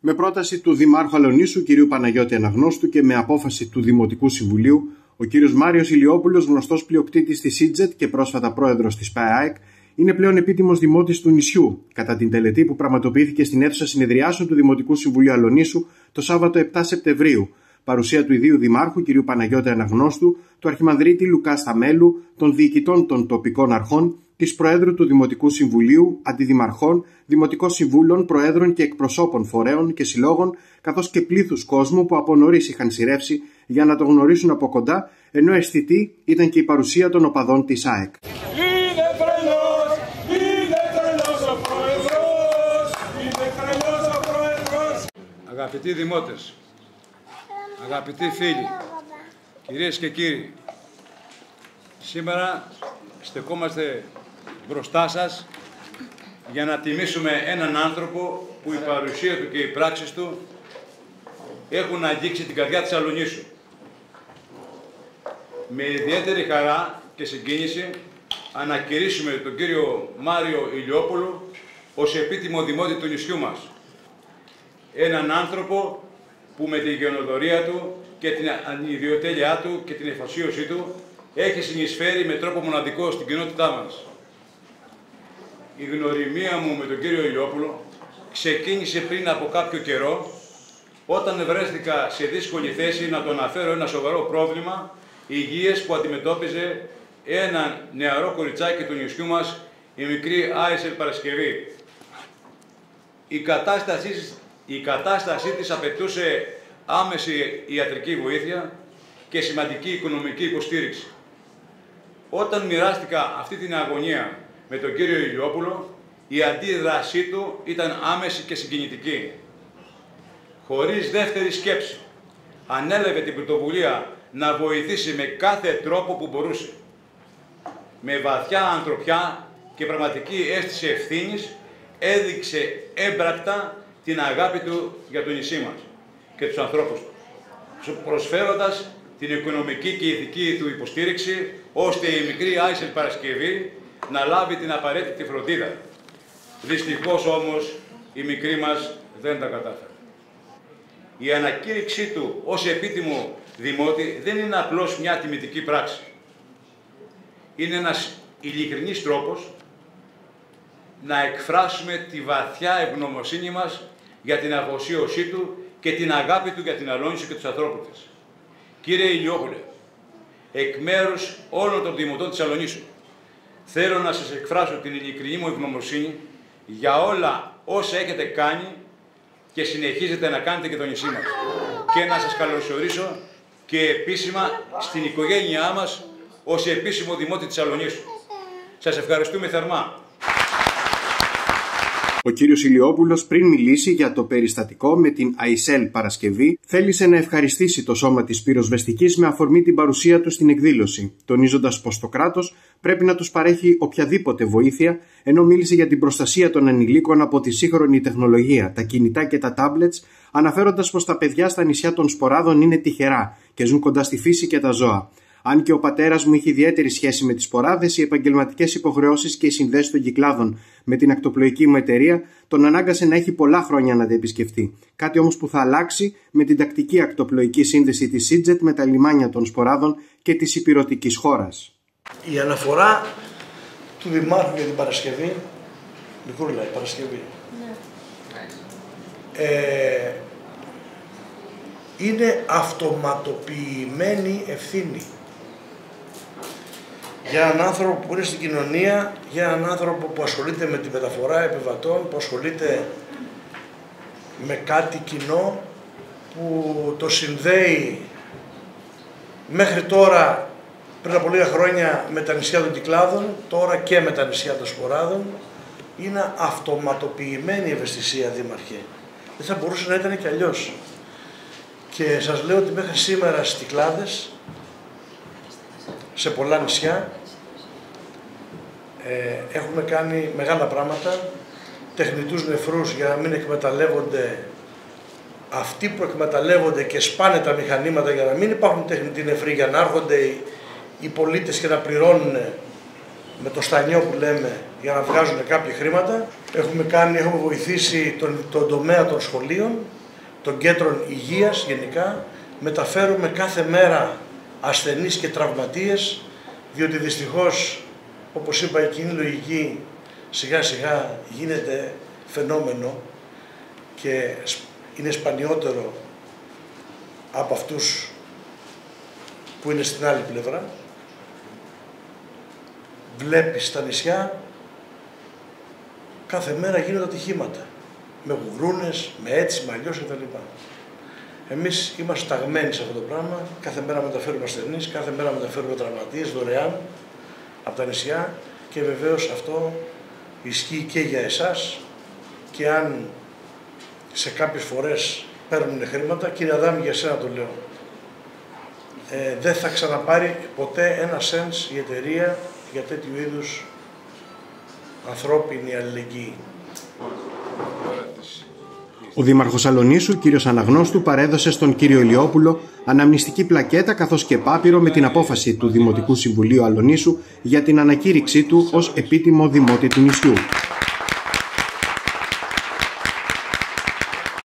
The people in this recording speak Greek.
Με πρόταση του Δημάρχου Αλονίσου, κ. Παναγιώτη Αναγνώστου, και με απόφαση του Δημοτικού Συμβουλίου, ο κ. Μάριος Ηλιόπουλος, γνωστός πλειοκτήτης της ΣΥΤΖΕΤ και πρόσφατα πρόεδρος της ΠΑΕΑΕΚ, είναι πλέον επίτιμος δημότης του νησιού, κατά την τελετή που πραγματοποιήθηκε στην αίθουσα συνεδριάσεων του Δημοτικού Συμβουλίου Αλονίσου το Σάββατο 7 Σεπτεμβρίου. Παρουσία του ιδίου Δημάρχου, κ. Παναγιώτη Αναγνώστου, του Αρχιμανδρίτη Λουκά Σταμέλου, των διοικητών των τοπικών αρχών, της Προέδρου του Δημοτικού Συμβουλίου, αντιδημαρχών, δημοτικών συμβούλων, προέδρων και εκπροσώπων φορέων και συλλόγων, καθώς και πλήθους κόσμου που από νωρίς είχαν σειρεύσει για να το γνωρίσουν από κοντά, ενώ αισθητή ήταν και η παρουσία των οπαδών της ΑΕΚ. Αγαπητοί δημότες, αγαπητοί φίλοι, κυρίες και κύριοι, σήμερα στεκόμαστε μπροστά σας για να τιμήσουμε έναν άνθρωπο που η παρουσία του και οι πράξεις του έχουν αγγίξει την καρδιά της Αλονίσου. Με ιδιαίτερη χαρά και συγκίνηση ανακηρύσσουμε τον κύριο Μάριο Ηλιόπουλο ως επίτιμο δημότη του νησιού μας. Έναν άνθρωπο που με τη γενοδορία του και την ιδιοτέλειά του και την εφοσίωσή του έχει συνεισφέρει με τρόπο μοναδικό στην κοινότητά μας. Η γνωριμία μου με τον κύριο Ηλιόπουλο ξεκίνησε πριν από κάποιο καιρό, όταν βρέθηκα σε δύσκολη θέση να τον αναφέρω ένα σοβαρό πρόβλημα υγείας που αντιμετώπιζε ένα νεαρό κοριτσάκι του νησιού μας, η μικρή Άισελ Παρασκευή. Η κατάστασή της απαιτούσε άμεση ιατρική βοήθεια και σημαντική οικονομική υποστήριξη. Όταν μοιράστηκα αυτή την αγωνία με τον κύριο Ηλιόπουλο, η αντίδρασή του ήταν άμεση και συγκινητική. Χωρίς δεύτερη σκέψη, ανέλαβε την πρωτοβουλία να βοηθήσει με κάθε τρόπο που μπορούσε. Με βαθιά ανθρωπιά και πραγματική αίσθηση ευθύνης, έδειξε έμπρακτα την αγάπη του για το νησί μας και τους ανθρώπους του, προσφέροντας την οικονομική και ηθική του υποστήριξη, ώστε η μικρή Άισελ Παρασκευή να λάβει την απαραίτητη φροντίδα. Δυστυχώς όμως η μικρή μας δεν τα κατάφερε. Η ανακήρυξή του ως επίτιμο δημότη δεν είναι απλώς μια τιμητική πράξη. Είναι ένας ειλικρινής τρόπος να εκφράσουμε τη βαθιά ευγνωμοσύνη μας για την αφοσίωσή του και την αγάπη του για την Αλόνισο και τους ανθρώπους της. Κύριε Ηλιόπουλε, εκ μέρους όλων των δημοτών της Αλονίσου, θέλω να σας εκφράσω την ειλικρινή μου ευγνωμοσύνη για όλα όσα έχετε κάνει και συνεχίζετε να κάνετε και το νησί μας. Και να σας καλωσορίσω και επίσημα στην οικογένειά μας ως επίσημο δημότη της Αλονίσου. Σας ευχαριστούμε θερμά. Ο κύριος Ηλιόπουλος, πριν μιλήσει για το περιστατικό με την Άισελ Παρασκευή, θέλησε να ευχαριστήσει το σώμα της πυροσβεστικής με αφορμή την παρουσία του στην εκδήλωση, τονίζοντας πως το κράτος πρέπει να τους παρέχει οποιαδήποτε βοήθεια, ενώ μίλησε για την προστασία των ανηλίκων από τη σύγχρονη τεχνολογία, τα κινητά και τα τάμπλετς, αναφέροντας πως τα παιδιά στα νησιά των Σποράδων είναι τυχερά και ζουν κοντά στη φύση και τα ζώα. Αν και ο πατέρας μου είχε ιδιαίτερη σχέση με τις Σποράδες, οι επαγγελματικές υποχρεώσεις και οι συνδέσεις των Κυκλάδων με την ακτοπλοϊκή μου εταιρεία τον ανάγκασε να έχει πολλά χρόνια να τα επισκεφτεί. Κάτι όμως που θα αλλάξει με την τακτική ακτοπλοϊκή σύνδεση της ΣΥΤΖΕΤ με τα λιμάνια των Σποράδων και της υπηρετικής χώρας. Η αναφορά του Δημάρχου για την Παρασκευή, Μικρούλα, η Παρασκευή, είναι αυτοματοποιημένη ευθύνη. Για έναν άνθρωπο που είναι στην κοινωνία, για έναν άνθρωπο που ασχολείται με τη μεταφορά επιβατών, που ασχολείται με κάτι κοινό που το συνδέει μέχρι τώρα, πριν από λίγα χρόνια, με τα νησιά των Κυκλάδων, τώρα και με τα νησιά των Σποράδων. Είναι αυτοματοποιημένη η ευαισθησία, Δήμαρχε. Δεν θα μπορούσε να ήταν και αλλιώς. Και σας λέω ότι μέχρι σήμερα στις Κυκλάδες, σε πολλά νησιά, έχουμε κάνει μεγάλα πράγματα, τεχνητούς νεφρούς για να μην εκμεταλλεύονται αυτοί που εκμεταλλεύονται και σπάνε τα μηχανήματα, για να μην υπάρχουν τεχνητοί νεφροί, για να έρχονται οι πολίτες και να πληρώνουν με το στανιό που λέμε για να βγάζουν κάποια χρήματα. Έχουμε βοηθήσει τον τομέα των σχολείων, των κέντρων υγείας γενικά. Μεταφέρουμε κάθε μέρα ασθενείς και τραυματίες, διότι δυστυχώς, όπως είπα, η κοινή λογική σιγά σιγά γίνεται φαινόμενο και είναι σπανιότερο από αυτούς που είναι στην άλλη πλευρά. Βλέπεις στα νησιά κάθε μέρα γίνονται ατυχήματα, με γουρούνες, με έτσι, με αλλιώς κτλ. Εμείς είμαστε ταγμένοι σε αυτό το πράγμα, κάθε μέρα μεταφέρουμε ασθενείς, κάθε μέρα μεταφέρουμε τραυματίες δωρεάν από τα νησιά και βεβαίως αυτό ισχύει και για εσάς και αν σε κάποιες φορές παίρνουν χρήματα, κύριε Αδάμη, για σένα το λέω, δεν θα ξαναπάρει ποτέ ένα σέντς η εταιρεία για τέτοιου είδους ανθρώπινη αλληλεγγύη. Ο Δήμαρχος Αλονίσου, κύριος Αναγνώστου, παρέδωσε στον κύριο Ηλιόπουλο αναμνηστική πλακέτα καθώς και πάπυρο με την απόφαση του Δημοτικού Συμβουλίου Αλονίσου για την ανακήρυξή του ως επίτιμο δημότη του νησιού.